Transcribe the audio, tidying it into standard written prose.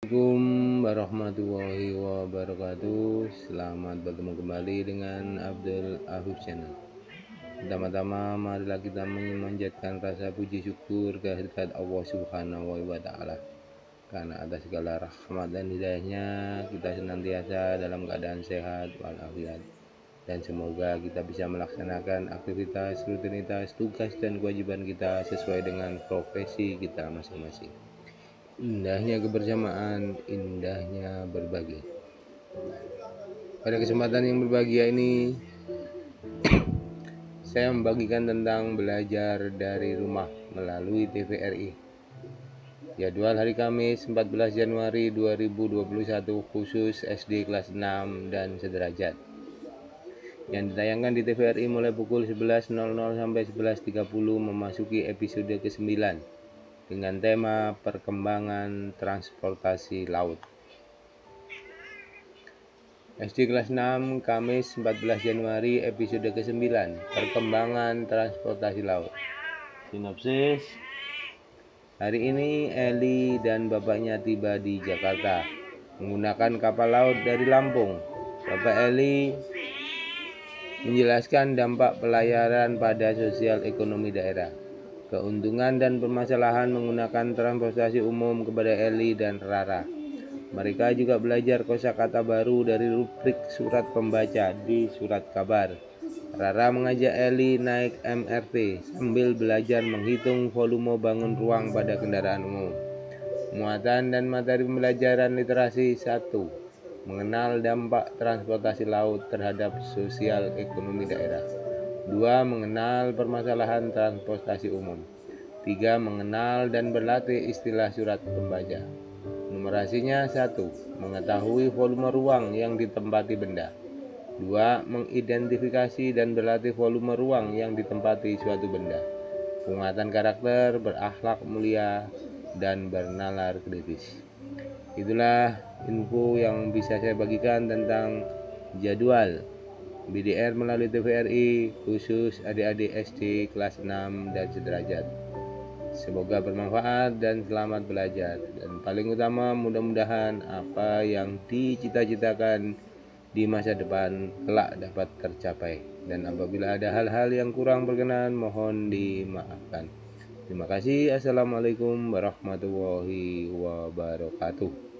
Assalamualaikum warahmatullahi wabarakatuh. Selamat bertemu kembali dengan Abdul Afif Channel. Pertama-tama marilah kita memanjatkan rasa puji syukur kehadirat Allah Subhanahu wa Ta'ala, karena atas segala rahmat dan hidayahnya kita senantiasa dalam keadaan sehat walafiat, dan semoga kita bisa melaksanakan aktivitas, rutinitas, tugas dan kewajiban kita sesuai dengan profesi kita masing-masing. Indahnya kebersamaan, indahnya berbagi. Pada kesempatan yang berbahagia ini, saya membagikan tentang belajar dari rumah melalui TVRI. Jadwal hari Kamis 14 Januari 2021 khusus SD kelas 6 dan sederajat, yang ditayangkan di TVRI mulai pukul 11.00 sampai 11.30, memasuki episode ke-9 dengan tema perkembangan transportasi laut. SD kelas 6 Kamis 14 Januari episode ke-9, perkembangan transportasi laut. Sinopsis. Hari ini Eli dan bapaknya tiba di Jakarta menggunakan kapal laut dari Lampung. Bapak Eli menjelaskan dampak pelayaran pada sosial ekonomi daerah, keuntungan dan permasalahan menggunakan transportasi umum kepada Eli dan Rara. Mereka juga belajar kosakata baru dari rubrik surat pembaca di surat kabar. Rara mengajak Eli naik MRT sambil belajar menghitung volume bangun ruang pada kendaraan umum. Muatan dan materi pembelajaran literasi 1. Mengenal dampak transportasi laut terhadap sosial ekonomi daerah. 2. Mengenal permasalahan transportasi umum. 3. Mengenal dan berlatih istilah surat pembaca. Numerasinya 1. Mengetahui volume ruang yang ditempati benda. 2. Mengidentifikasi dan berlatih volume ruang yang ditempati suatu benda. Penguatan karakter, berakhlak mulia, dan bernalar kritis. Itulah info yang bisa saya bagikan tentang jadwal BDR melalui TVRI khusus adik-adik SD kelas 6 dan sederajat. Semoga bermanfaat dan selamat belajar, dan paling utama mudah-mudahan apa yang dicita-citakan di masa depan kelak dapat tercapai, dan apabila ada hal-hal yang kurang berkenan mohon dimaafkan. Terima kasih. Assalamualaikum warahmatullahi wabarakatuh.